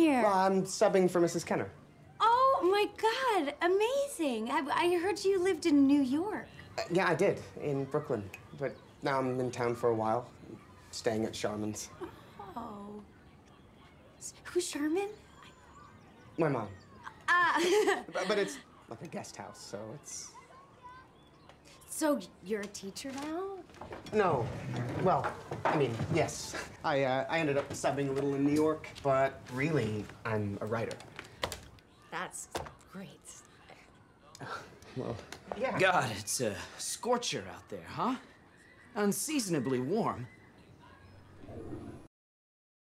here? Well, I'm subbing for Mrs. Kenner. Oh, my God. Amazing. I heard you lived in New York. Yeah, I did, in Brooklyn. But now I'm in town for a while, staying at Charmin's. Oh. Who's Charmin? My mom. Ah. But it's like a guest house, so it's... So you're a teacher now? No. Well, I mean, yes. I ended up subbing a little in New York, but really, I'm a writer. That's great. Well, yeah. God, it's a scorcher out there, huh? Unseasonably warm.